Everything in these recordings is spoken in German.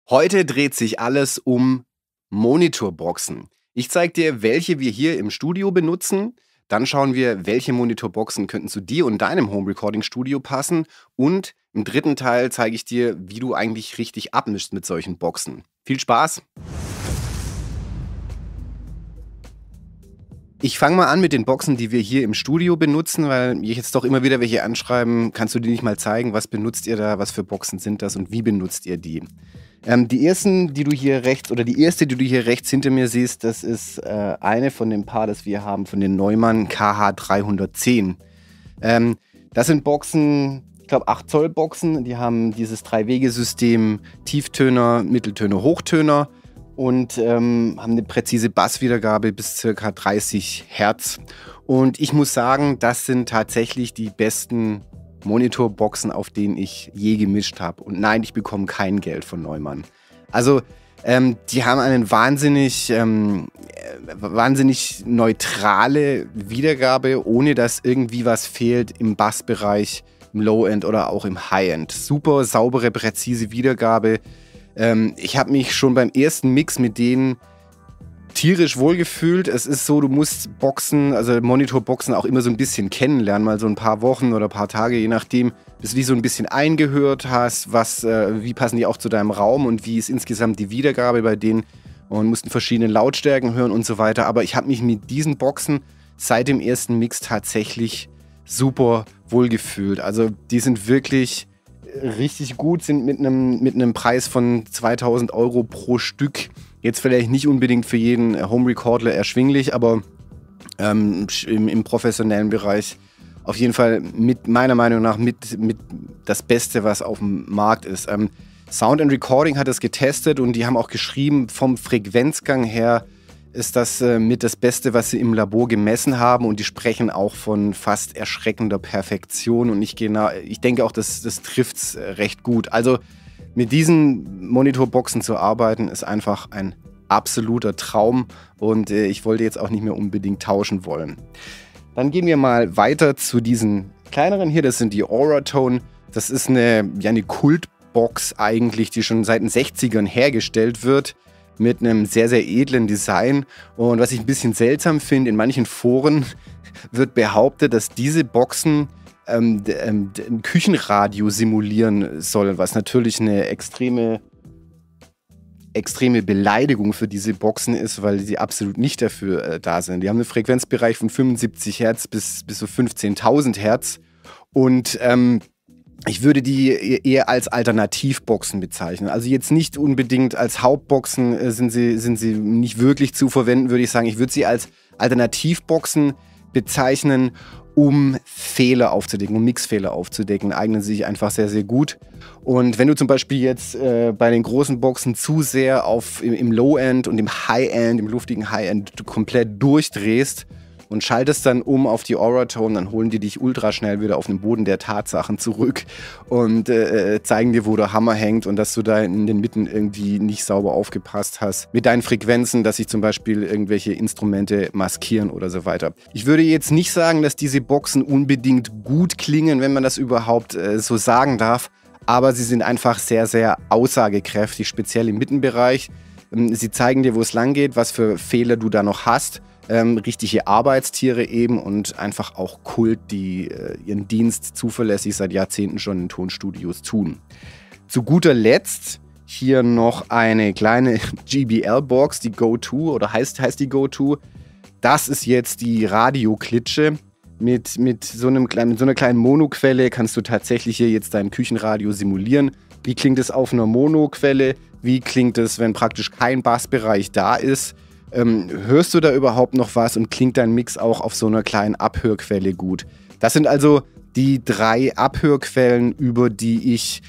Heute dreht sich alles um Monitorboxen. Ich zeige dir, welche wir hier im Studio benutzen. Dann schauen wir, welche Monitorboxen könnten zu dir und deinem Home Recording Studio passen. Und im dritten Teil zeige ich dir, wie du eigentlich richtig abmischst mit solchen Boxen. Viel Spaß! Ich fange mal an mit den Boxen, die wir hier im Studio benutzen, weil mich jetzt doch immer wieder welche anschreiben. Kannst du die nicht mal zeigen? Was benutzt ihr da? Was für Boxen sind das und wie benutzt ihr die? Die ersten, die du hier rechts, oder die erste, die du hier rechts hinter mir siehst, das ist eine von dem Paar, das wir haben, von den Neumann KH310. Das sind Boxen, ich glaube 8 Zoll Boxen, die haben dieses 3-Wege-System Tieftöner, Mitteltöner, Hochtöner und haben eine präzise Basswiedergabe bis ca. 30 Hertz. Und ich muss sagen, das sind tatsächlich die besten Monitorboxen, auf denen ich je gemischt habe. Und nein, ich bekomme kein Geld von Neumann. Also, die haben eine wahnsinnig neutrale Wiedergabe, ohne dass irgendwie was fehlt im Bassbereich, im Low-End oder auch im High-End. Super saubere, präzise Wiedergabe. Ich habe mich schon beim ersten Mix mit denen tierisch wohlgefühlt. Es ist so, du musst Boxen, also Monitorboxen auch immer so ein bisschen kennenlernen, mal so ein paar Wochen oder ein paar Tage, je nachdem, bis du die so ein bisschen eingehört hast, wie passen die auch zu deinem Raum und wie ist insgesamt die Wiedergabe bei denen und mussten verschiedene Lautstärken hören und so weiter. Aber ich habe mich mit diesen Boxen seit dem ersten Mix tatsächlich super wohlgefühlt. Also die sind wirklich richtig gut, sind mit einem Preis von 2000 € pro Stück jetzt vielleicht nicht unbedingt für jeden Home Recorder erschwinglich, aber im professionellen Bereich auf jeden Fall meiner Meinung nach mit das Beste, was auf dem Markt ist. Sound and Recording hat das getestet und die haben auch geschrieben, vom Frequenzgang her ist das mit das Beste, was sie im Labor gemessen haben, und die sprechen auch von fast erschreckender Perfektion, und ich denke auch, das trifft es recht gut. Also mit diesen Monitorboxen zu arbeiten, ist einfach ein absoluter Traum, und ich wollte jetzt auch nicht mehr unbedingt tauschen wollen. Dann gehen wir mal weiter zu diesen kleineren hier, das sind die Auratone. Das ist eine Kultbox eigentlich, die schon seit den 60ern hergestellt wird, mit einem sehr, sehr edlen Design. Und was ich ein bisschen seltsam finde, in manchen Foren wird behauptet, dass diese Boxen ein Küchenradio simulieren sollen, was natürlich eine extreme Beleidigung für diese Boxen ist, weil sie absolut nicht dafür da sind. Die haben einen Frequenzbereich von 75 Hertz bis so 15.000 Hertz, und ich würde die eher als Alternativboxen bezeichnen. Also jetzt nicht unbedingt als Hauptboxen sind sie nicht wirklich zu verwenden, würde ich sagen. Ich würde sie als Alternativboxen bezeichnen, um Fehler aufzudecken, um Mixfehler aufzudecken, eignen sie sich einfach sehr, sehr gut. Und wenn du zum Beispiel jetzt bei den großen Boxen zu sehr im Low-End und im High-End, im luftigen High-End komplett durchdrehst und schaltest dann um auf die Auratone, dann holen die dich ultra schnell wieder auf den Boden der Tatsachen zurück und zeigen dir, wo der Hammer hängt, und dass du da in den Mitten irgendwie nicht sauber aufgepasst hast mit deinen Frequenzen, dass sich zum Beispiel irgendwelche Instrumente maskieren oder so weiter. Ich würde jetzt nicht sagen, dass diese Boxen unbedingt gut klingen, wenn man das überhaupt so sagen darf, aber sie sind einfach sehr, sehr aussagekräftig, speziell im Mittenbereich. Sie zeigen dir, wo es lang geht, was für Fehler du da noch hast. Richtige Arbeitstiere eben, und einfach auch Kult, die ihren Dienst zuverlässig seit Jahrzehnten schon in Tonstudios tun. Zu guter Letzt hier noch eine kleine GBL-Box, die Go-To, oder heißt die Go-To. Das ist jetzt die Radioklitsche. Mit so einer kleinen Monoquelle kannst du tatsächlich hier jetzt dein Küchenradio simulieren. Wie klingt es auf einer Monoquelle? Wie klingt es, wenn praktisch kein Bassbereich da ist? Hörst du da überhaupt noch was, und klingt dein Mix auch auf so einer kleinen Abhörquelle gut? Das sind also die 3 Abhörquellen, über die ich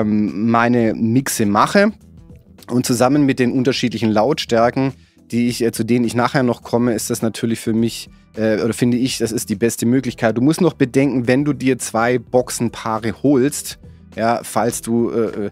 meine Mixe mache, und zusammen mit den unterschiedlichen Lautstärken, zu denen ich nachher noch komme, ist das natürlich für mich, oder finde ich, das ist die beste Möglichkeit. Du musst noch bedenken, wenn du dir 2 Boxenpaare holst, ja, falls du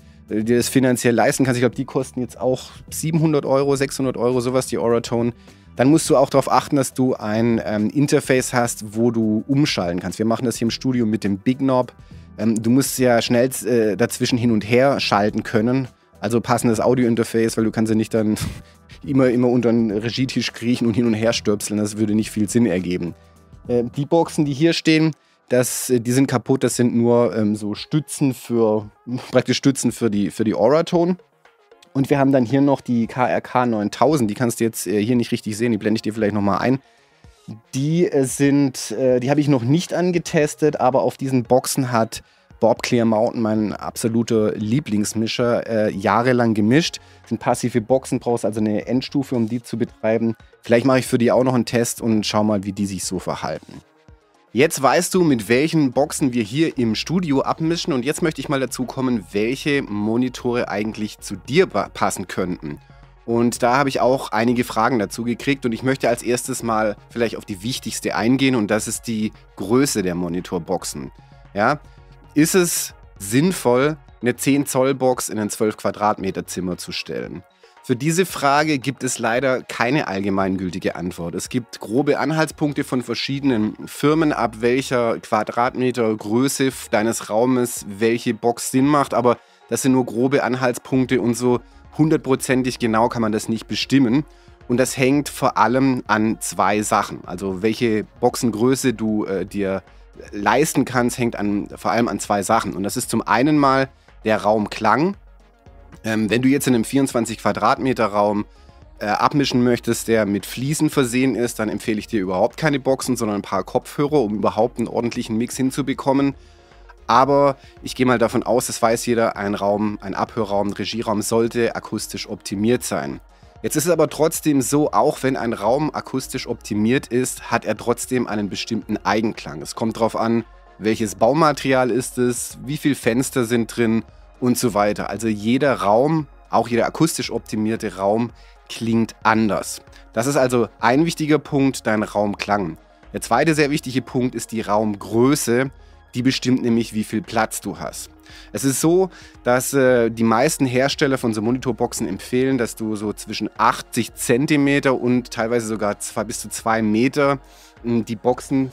dir das finanziell leisten kannst, ich glaube, die kosten jetzt auch 700 €, 600 €, sowas, die Auratone, dann musst du auch darauf achten, dass du ein Interface hast, wo du umschalten kannst. Wir machen das hier im Studio mit dem Big Knob. Du musst ja schnell dazwischen hin und her schalten können, Also passendes Audio-Interface, weil du kannst ja nicht dann immer unter den Regietisch kriechen und hin und her stöpseln. Das würde nicht viel Sinn ergeben. Die Boxen, die hier stehen, die sind kaputt. Das sind nur so Stützen praktisch Stützen für die Auraton. Und wir haben dann hier noch die KRK 9000. Die kannst du jetzt hier nicht richtig sehen. Die blende ich dir vielleicht nochmal ein. Die habe ich noch nicht angetestet, aber auf diesen Boxen hat Bob Clear Mountain, mein absoluter Lieblingsmischer, jahrelang gemischt. Das sind passive Boxen, brauchst also eine Endstufe, um die zu betreiben. Vielleicht mache ich für die auch noch einen Test und schau mal, wie die sich so verhalten. Jetzt weißt du, mit welchen Boxen wir hier im Studio abmischen, und jetzt möchte ich mal dazu kommen, welche Monitore eigentlich zu dir passen könnten. Und da habe ich auch einige Fragen dazu gekriegt, und ich möchte als erstes mal vielleicht auf die wichtigste eingehen, und das ist die Größe der Monitorboxen. Ja? Ist es sinnvoll, eine 10 Zoll Box in ein 12 Quadratmeter Zimmer zu stellen? Für diese Frage gibt es leider keine allgemeingültige Antwort. Es gibt grobe Anhaltspunkte von verschiedenen Firmen, ab welcher Quadratmeter Größe deines Raumes welche Box Sinn macht, aber das sind nur grobe Anhaltspunkte, und so hundertprozentig genau kann man das nicht bestimmen. Und das hängt vor allem an 2 Sachen. Also welche Boxengröße du dir leisten kannst, hängt vor allem an 2 Sachen. Und das ist zum einen mal der Raumklang. Wenn du jetzt in einem 24 Quadratmeter Raum abmischen möchtest, der mit Fliesen versehen ist, dann empfehle ich dir überhaupt keine Boxen, sondern ein paar Kopfhörer, um überhaupt einen ordentlichen Mix hinzubekommen. Aber ich gehe mal davon aus, das weiß jeder, ein Abhörraum, ein Regieraum sollte akustisch optimiert sein. Jetzt ist es aber trotzdem so, auch wenn ein Raum akustisch optimiert ist, hat er trotzdem einen bestimmten Eigenklang. Es kommt darauf an, welches Baumaterial ist es, wie viele Fenster sind drin und so weiter. Also jeder Raum, auch jeder akustisch optimierte Raum, klingt anders. Das ist also ein wichtiger Punkt, dein Raumklang. Der zweite sehr wichtige Punkt ist die Raumgröße. Die bestimmt nämlich, wie viel Platz du hast. Es ist so, dass die meisten Hersteller von so Monitorboxen empfehlen, dass du so zwischen 80 cm und teilweise sogar bis zu 2 Meter die Boxen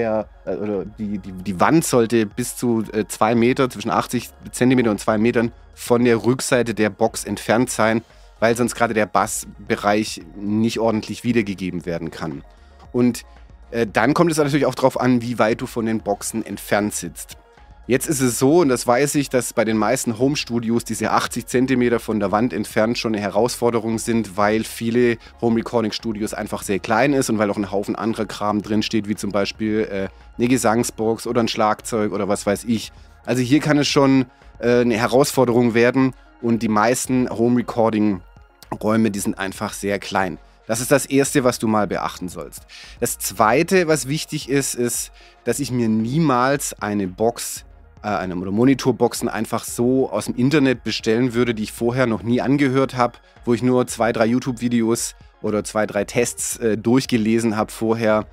oder die Wand sollte bis zu 2 Meter, zwischen 80 cm und 2 Metern von der Rückseite der Box entfernt sein, weil sonst gerade der Bassbereich nicht ordentlich wiedergegeben werden kann. Und dann kommt es natürlich auch darauf an, wie weit du von den Boxen entfernt sitzt. Jetzt ist es so, und das weiß ich, dass bei den meisten Home-Studios diese 80 cm von der Wand entfernt schon eine Herausforderung sind, weil viele Home-Recording-Studios einfach sehr klein ist und weil auch ein Haufen anderer Kram drinsteht, wie zum Beispiel eine Gesangsbox oder ein Schlagzeug oder was weiß ich. Also hier kann es schon eine Herausforderung werden, und die meisten Home-Recording-Räume, die sind einfach sehr klein. Das ist das Erste, was du mal beachten sollst. Das Zweite, was wichtig ist, ist, dass ich mir niemals eine Box oder Monitorboxen einfach so aus dem Internet bestellen würde, die ich vorher noch nie angehört habe, wo ich nur 2, 3 YouTube-Videos oder 2, 3 Tests durchgelesen habe vorher.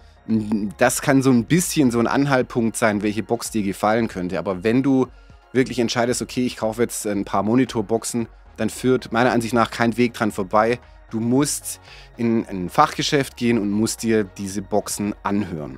Das kann so ein bisschen so ein Anhaltspunkt sein, welche Box dir gefallen könnte. Aber wenn du wirklich entscheidest, okay, ich kaufe jetzt ein paar Monitorboxen, dann führt meiner Ansicht nach kein Weg dran vorbei. Du musst in ein Fachgeschäft gehen und musst dir diese Boxen anhören.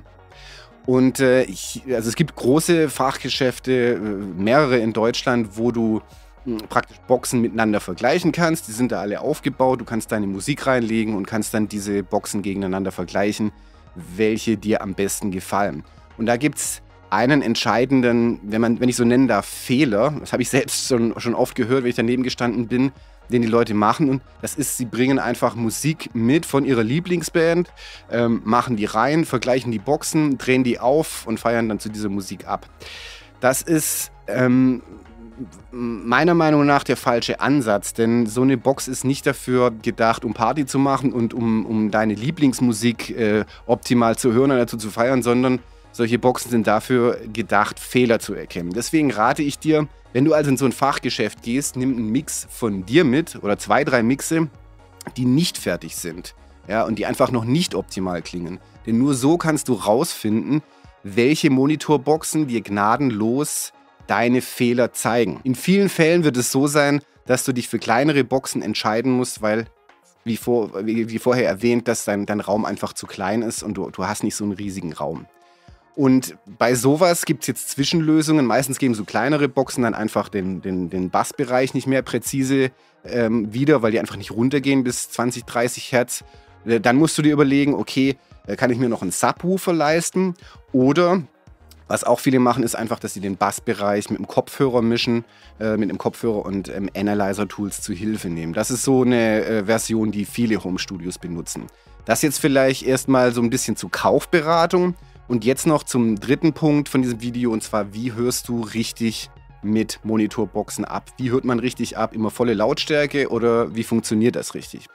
Und also es gibt große Fachgeschäfte, mehrere in Deutschland, wo du praktisch Boxen miteinander vergleichen kannst. Die sind da alle aufgebaut. Du kannst deine Musik reinlegen und kannst dann diese Boxen gegeneinander vergleichen, welche dir am besten gefallen. Und da gibt es einen entscheidenden, wenn ich so nennen darf, Fehler. Das habe ich selbst schon oft gehört, wenn ich daneben gestanden bin, den die Leute machen. Und das ist, sie bringen einfach Musik mit von ihrer Lieblingsband, machen die rein, vergleichen die Boxen, drehen die auf und feiern dann zu dieser Musik ab. Das ist meiner Meinung nach der falsche Ansatz, denn so eine Box ist nicht dafür gedacht, um Party zu machen und um deine Lieblingsmusik optimal zu hören und dazu zu feiern, sondern solche Boxen sind dafür gedacht, Fehler zu erkennen. Deswegen rate ich dir, wenn du also in so ein Fachgeschäft gehst, nimm einen Mix von dir mit oder 2, 3 Mixe, die nicht fertig sind, ja, und die einfach noch nicht optimal klingen. Denn nur so kannst du rausfinden, welche Monitorboxen dir gnadenlos deine Fehler zeigen. In vielen Fällen wird es so sein, dass du dich für kleinere Boxen entscheiden musst, weil, wie vorher erwähnt, dass dein Raum einfach zu klein ist und du hast nicht so einen riesigen Raum. Und bei sowas gibt es jetzt Zwischenlösungen. Meistens geben so kleinere Boxen dann einfach den Bassbereich nicht mehr präzise wieder, weil die einfach nicht runtergehen bis 20, 30 Hertz. Dann musst du dir überlegen, okay, kann ich mir noch einen Subwoofer leisten? Oder, was auch viele machen, ist einfach, dass sie den Bassbereich mit dem Kopfhörer mischen, mit dem Kopfhörer und Analyzer-Tools zu Hilfe nehmen. Das ist so eine Version, die viele Home-Studios benutzen. Das jetzt vielleicht erstmal so ein bisschen zur Kaufberatung. Und jetzt noch zum dritten Punkt von diesem Video, und zwar, wie hörst du richtig mit Monitorboxen ab? Wie hört man richtig ab? Immer volle Lautstärke oder wie funktioniert das richtig?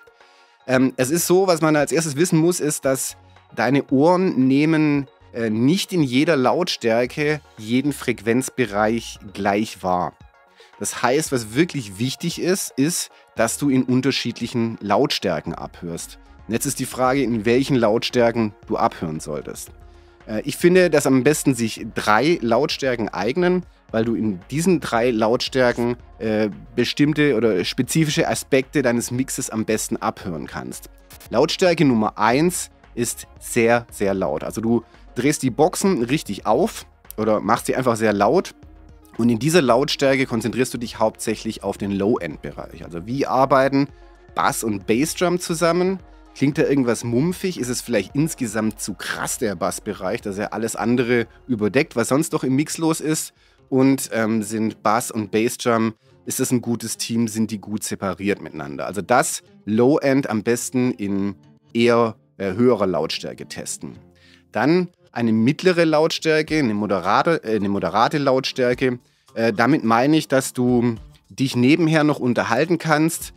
Es ist so, was man als erstes wissen muss, ist, dass deine Ohren nehmen nicht in jeder Lautstärke jeden Frequenzbereich gleich wahr. Das heißt, was wirklich wichtig ist, dass du in unterschiedlichen Lautstärken abhörst. Und jetzt ist die Frage, in welchen Lautstärken du abhören solltest. Ich finde, dass am besten sich 3 Lautstärken eignen, weil du in diesen 3 Lautstärken bestimmte oder spezifische Aspekte deines Mixes am besten abhören kannst. Lautstärke Nummer 1 ist sehr, sehr laut. Also du drehst die Boxen richtig auf oder machst sie einfach sehr laut. Und in dieser Lautstärke konzentrierst du dich hauptsächlich auf den Low-End-Bereich. Also wie arbeiten Bass und Bassdrum zusammen? Klingt da irgendwas mumpfig? Ist es vielleicht insgesamt zu krass, der Bassbereich, dass er alles andere überdeckt, was sonst doch im Mix los ist? Und sind Bass und Bassdrum, ist das ein gutes Team? Sind die gut separiert miteinander? Also das Low-End am besten in eher höherer Lautstärke testen. Dann eine mittlere Lautstärke, eine moderate Lautstärke. Damit meine ich, dass du dich nebenher noch unterhalten kannst,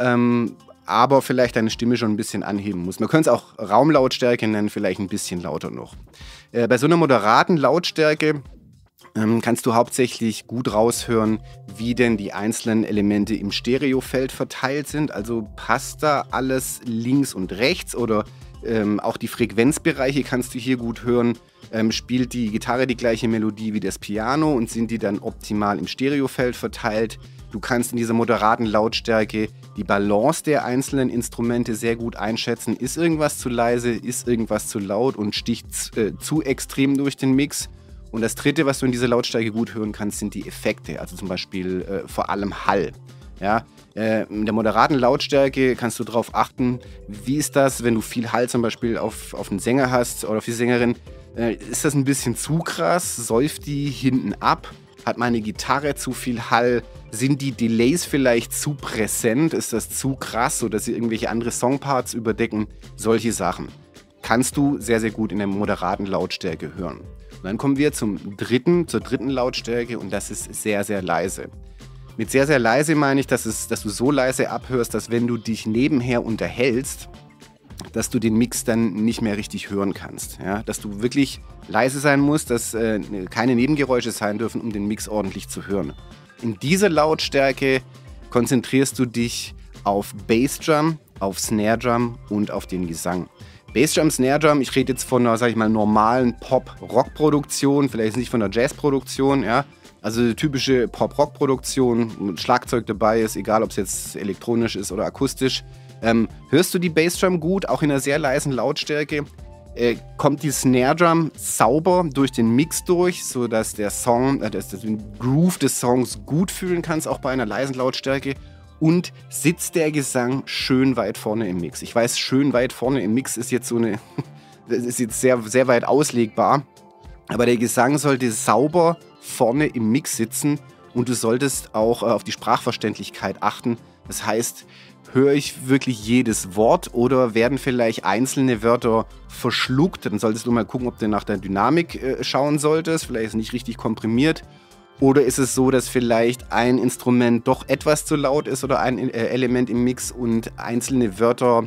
aber vielleicht deine Stimme schon ein bisschen anheben musst. Man könnte es auch Raumlautstärke nennen, vielleicht ein bisschen lauter noch. Bei so einer moderaten Lautstärke kannst du hauptsächlich gut raushören, wie denn die einzelnen Elemente im Stereofeld verteilt sind. Also passt da alles links und rechts oder auch die Frequenzbereiche kannst du hier gut hören. Spielt die Gitarre die gleiche Melodie wie das Piano und sind die dann optimal im Stereofeld verteilt? Du kannst in dieser moderaten Lautstärke die Balance der einzelnen Instrumente sehr gut einschätzen. Ist irgendwas zu leise, ist irgendwas zu laut und sticht zu extrem durch den Mix? Und das dritte, was du in dieser Lautstärke gut hören kannst, sind die Effekte, also zum Beispiel vor allem Hall. Ja, in der moderaten Lautstärke kannst du darauf achten, wie ist das, wenn du viel Hall zum Beispiel auf den Sänger hast oder auf die Sängerin. Ist das ein bisschen zu krass? Säuft die hinten ab? Hat meine Gitarre zu viel Hall? Sind die Delays vielleicht zu präsent? Ist das zu krass, sodass sie irgendwelche andere Songparts überdecken? Solche Sachen kannst du sehr, sehr gut in der moderaten Lautstärke hören. Und dann kommen wir zur dritten Lautstärke und das ist sehr, sehr leise. Mit sehr, sehr leise meine ich, dass du so leise abhörst, dass wenn du dich nebenher unterhältst, dass du den Mix dann nicht mehr richtig hören kannst. Ja? Dass du wirklich leise sein musst, dass keine Nebengeräusche sein dürfen, um den Mix ordentlich zu hören. In dieser Lautstärke konzentrierst du dich auf Bassdrum, auf Snare Drum und auf den Gesang. Bassdrum, Snare Drum, ich rede jetzt von einer, sag ich mal, normalen Pop-Rock-Produktion, vielleicht nicht von einer Jazz-Produktion, ja. Also typische Pop-Rock-Produktion, mit Schlagzeug dabei ist, egal ob es jetzt elektronisch ist oder akustisch. Hörst du die Bassdrum gut, auch in einer sehr leisen Lautstärke? Kommt die Snare Drum sauber durch den Mix durch, sodass der Song, dass du den Groove des Songs gut fühlen kannst, auch bei einer leisen Lautstärke? Und sitzt der Gesang schön weit vorne im Mix? Ich weiß, schön weit vorne im Mix ist jetzt das ist jetzt sehr, sehr weit auslegbar. Aber der Gesang sollte sauber vorne im Mix sitzen und du solltest auch auf die Sprachverständlichkeit achten. Das heißt, höre ich wirklich jedes Wort oder werden vielleicht einzelne Wörter verschluckt? Dann solltest du mal gucken, ob du nach der Dynamik schauen solltest. Vielleicht ist es nicht richtig komprimiert. Oder ist es so, dass vielleicht ein Instrument doch etwas zu laut ist oder ein Element im Mix und einzelne Wörter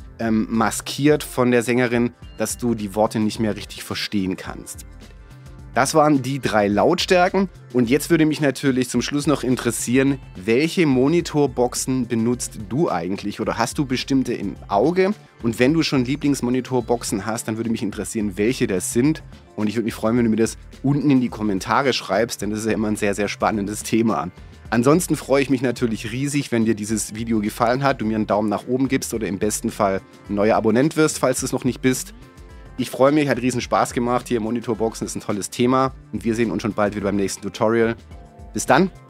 maskiert von der Sängerin, dass du die Worte nicht mehr richtig verstehen kannst? Das waren die 3 Lautstärken und jetzt würde mich natürlich zum Schluss noch interessieren, welche Monitorboxen benutzt du eigentlich oder hast du bestimmte im Auge? Und wenn du schon Lieblingsmonitorboxen hast, dann würde mich interessieren, welche das sind und ich würde mich freuen, wenn du mir das unten in die Kommentare schreibst, denn das ist ja immer ein sehr, sehr spannendes Thema. Ansonsten freue ich mich natürlich riesig, wenn dir dieses Video gefallen hat, du mir einen Daumen nach oben gibst oder im besten Fall ein neuer Abonnent wirst, falls du es noch nicht bist. Ich freue mich, hat riesen Spaß gemacht. Hier Monitorboxen ist ein tolles Thema und wir sehen uns schon bald wieder beim nächsten Tutorial. Bis dann.